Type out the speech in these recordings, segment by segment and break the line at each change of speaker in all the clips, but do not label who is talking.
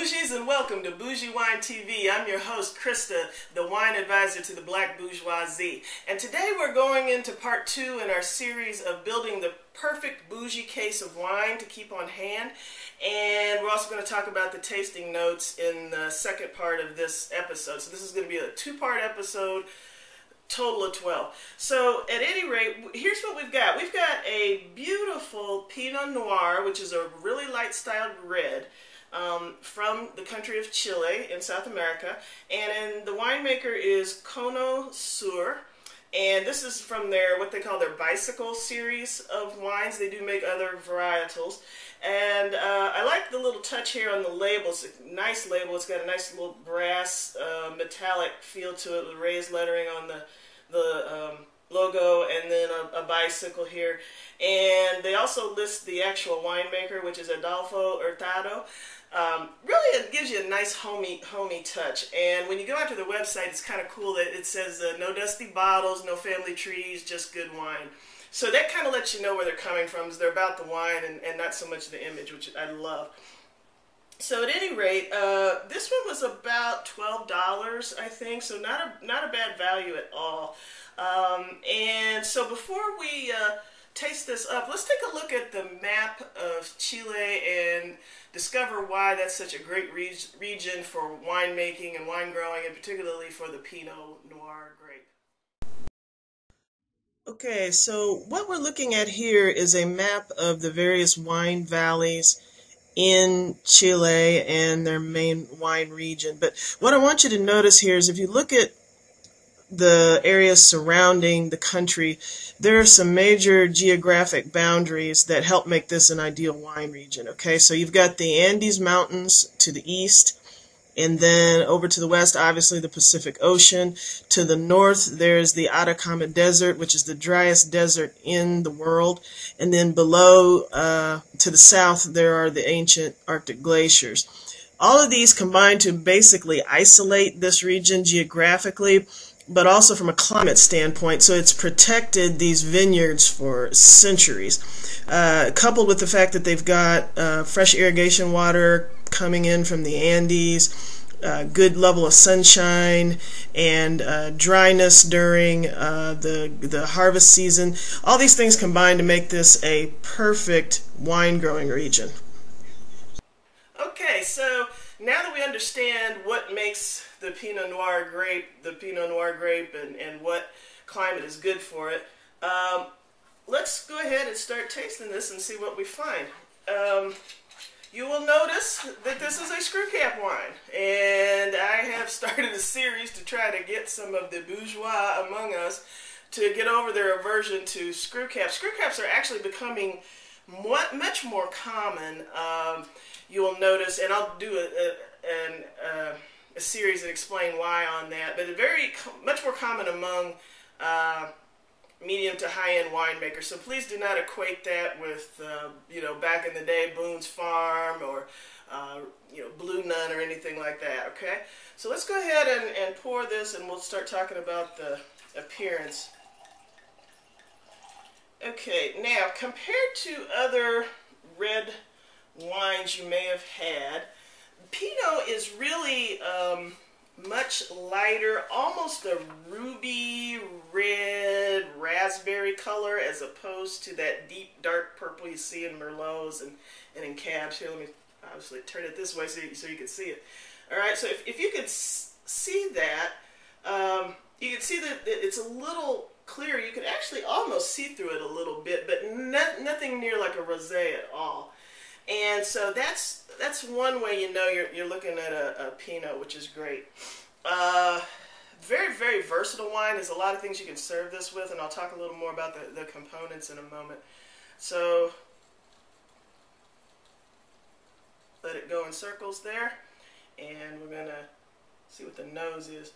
Bougies, and welcome to Bougie Wine TV. I'm your host, Krista, the wine advisor to the Black Bourgeoisie. And today we're going into part 2 in our series of building the perfect bougie case of wine to keep on hand. And we're also going to talk about the tasting notes in the second part of this episode. So this is going to be a 2-part episode, total of 12. So at any rate, here's what we've got. We've got a beautiful Pinot Noir, which is a really light styled red, from the country of Chile in South America, and the winemaker is Cono Sur, and this is from their what they call their bicycle series of wines. They do make other varietals, and I like the little touch here on the label. It's a nice label. It's got a nice little brass metallic feel to it with raised lettering on the logo, and then a bicycle here. And they also list the actual winemaker, which is Adolfo Hurtado. Really, it gives you a nice homey touch. And when you go out to the website, it's kind of cool that it says no dusty bottles, no family trees, just good wine. So that kind of lets you know where they're coming from. Is they're about the wine and not so much the image, which I love. So at any rate, this one was about $12, I think. So not a bad value at all. And so before we taste this up, let's take a look at the map of Chile and discover why that's such a great region for winemaking and wine growing, and particularly for the Pinot Noir grape. Okay, so what we're looking at here is a map of the various wine valleys in Chile and their main wine region. But what I want you to notice here is if you look at the areas surrounding the country, there are some major geographic boundaries that help make this an ideal wine region. Okay, so you've got the Andes Mountains to the east, and then over to the west, obviously the Pacific Ocean. To the north, there's the Atacama Desert, which is the driest desert in the world. And then below, to the south, there are the ancient Arctic glaciers. All of these combine to basically isolate this region geographically, but also from a climate standpoint, so it's protected these vineyards for centuries. Coupled with the fact that they've got fresh irrigation water coming in from the Andes, good level of sunshine, and dryness during the harvest season. All these things combine to make this a perfect wine growing region. Okay, so now that we understand what makes the Pinot Noir grape, and what climate is good for it, let's go ahead and start tasting this and see what we find. You will notice that this is a screw cap wine, and I have started a series to try to get some of the bourgeois among us to get over their aversion to screw caps. Screw caps are actually becoming much more common. You will notice, and I'll do a series and explain why on that, but much more common among medium to high-end winemakers. So please do not equate that with back in the day Boone's Farm or Blue Nun or anything like that. Okay, so let's go ahead and pour this, and we'll start talking about the appearance. Okay, now compared to other red wines you may have had, Pinot is really much lighter, almost a ruby red raspberry color, as opposed to that deep dark purple you see in Merlots and in Cabs. Here, let me obviously turn it this way so you can see it. All right, so if you could see that, you can see that it's a little clear. You could actually almost see through it a little bit, but nothing near like a rosé at all. And so that's one way you know you're looking at a Pinot, which is great. Very, very versatile wine. There's a lot of things you can serve this with, and I'll talk a little more about the components in a moment. So let it go in circles there, and we're going to see what the nose is.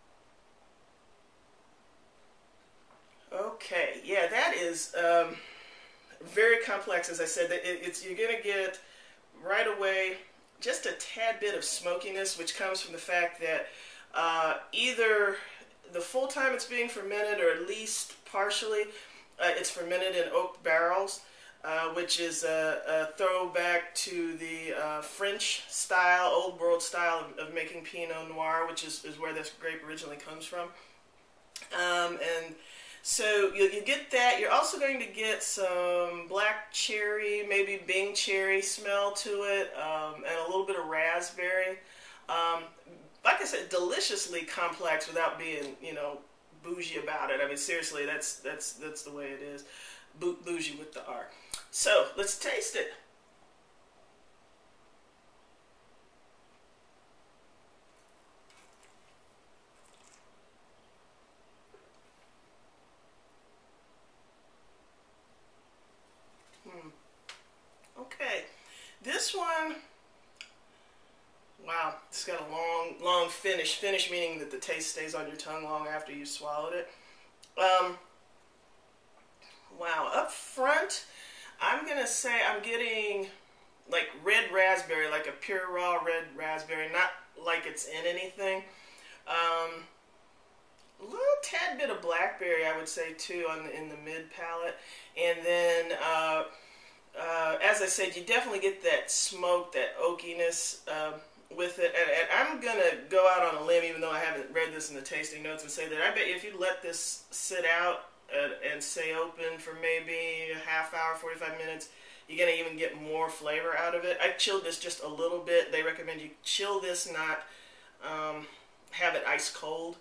Okay, yeah, that is very complex. As I said, you're going to get right away just a tad bit of smokiness, which comes from the fact that either the full time it's being fermented, or at least partially, it's fermented in oak barrels. which is a throwback to the French style, old world style of making Pinot Noir, which is where this grape originally comes from. And so you get that. You're also going to get some black cherry, maybe Bing cherry smell to it, and a little bit of raspberry. Like I said, deliciously complex without being, bougie about it. I mean, seriously, that's the way it is. Bougie with the R. So let's taste it. Okay, this one, wow, it's got a long finish. Finish meaning that the taste stays on your tongue long after you swallowed it. Wow, up front, I'm gonna say I'm getting like red raspberry, like a pure raw red raspberry, not like it's in anything. A little tad bit of blackberry, I would say too, in the mid palate, and then as I said, you definitely get that smoke, that oakiness with it. And I'm gonna go out on a limb, even though I haven't read this in the tasting notes, and say that I bet you if you let this sit out and stay open for maybe a half hour, 45 minutes, you're going to even get more flavor out of it. I chilled this just a little bit. They recommend you chill this, not have it ice cold.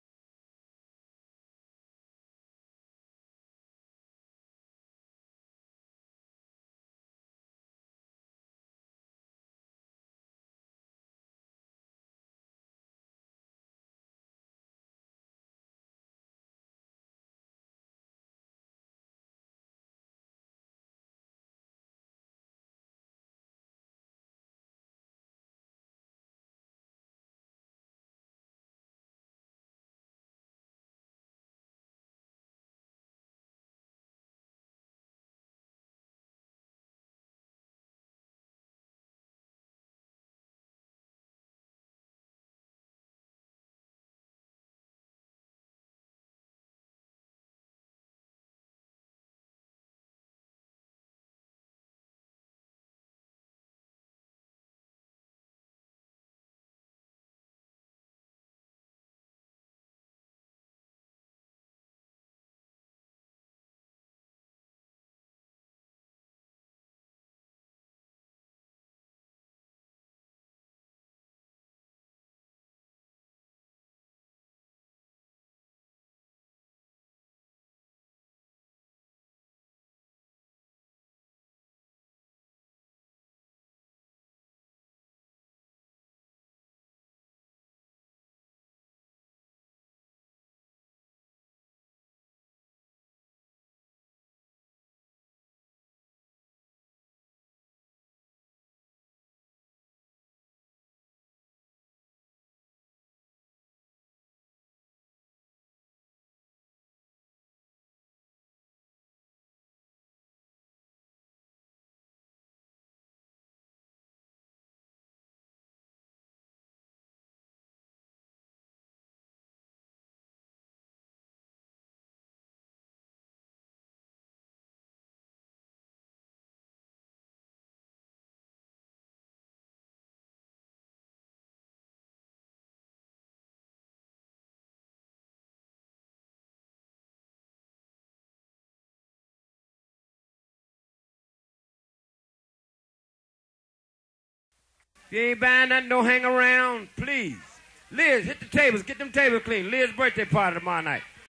If you ain't buying nothing, don't hang around, please. Liz, hit the tables. Get them tables clean. Liz's birthday party tomorrow night.